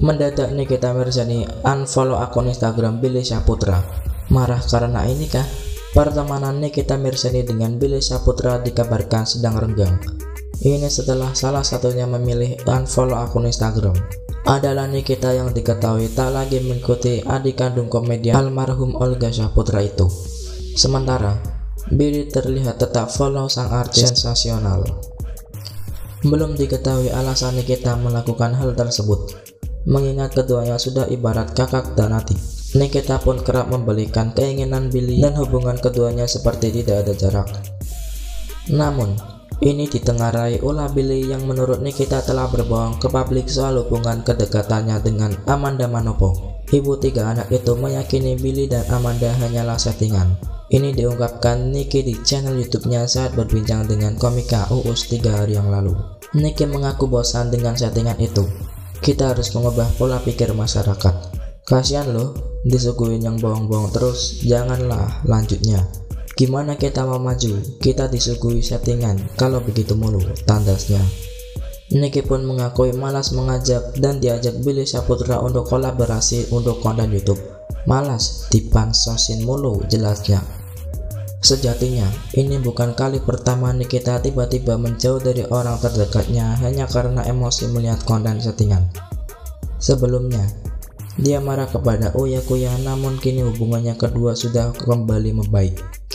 Mendadak Nikita Mirzani unfollow akun Instagram Billy Syahputra. Marah karena ini kah? Pertemanan Nikita Mirzani dengan Billy Syahputra dikabarkan sedang renggang. Ini setelah salah satunya memilih unfollow akun Instagram adalah Nikita yang diketahui tak lagi mengikuti adik kandung komedian almarhum Olga Syahputra itu. Sementara Billy terlihat tetap follow sang artis sensasional. Belum diketahui alasan Nikita melakukan hal tersebut, mengingat keduanya sudah ibarat kakak dan adik. Nikita pun kerap membelikan keinginan Billy dan hubungan keduanya seperti tidak ada jarak. Namun, ini ditengarai ulah Billy yang menurut Nikita telah berbohong ke publik soal hubungan kedekatannya dengan Amanda Manopo. Ibu tiga anak itu meyakini Billy dan Amanda hanyalah settingan. Ini diungkapkan Niki di channel YouTube-nya saat berbincang dengan komika Uus 3 hari yang lalu. Niki mengaku bosan dengan settingan itu. Kita harus mengubah pola pikir masyarakat. Kasihan loh, disuguhin yang bohong-bohong terus, janganlah lanjutnya. Gimana kita mau maju? Kita disuguhi settingan, kalau begitu mulu, tandasnya. Niki pun mengakui malas mengajak dan diajak Billy Syahputra untuk kolaborasi untuk konten YouTube. Malas, dipansosin mulu jelasnya. Sejatinya, ini bukan kali pertama Nikita tiba-tiba menjauh dari orang terdekatnya hanya karena emosi melihat konten settingan. Sebelumnya, dia marah kepada Uya Kuya, namun kini hubungannya kedua sudah kembali membaik.